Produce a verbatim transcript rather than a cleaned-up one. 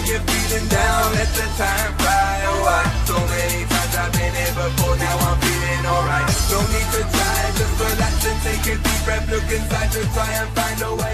you're feeling down, let the time fly away. So many times I've been here before, now I'm feeling alright. No need to try, just relax and take a deep breath. Look inside to try and find a way.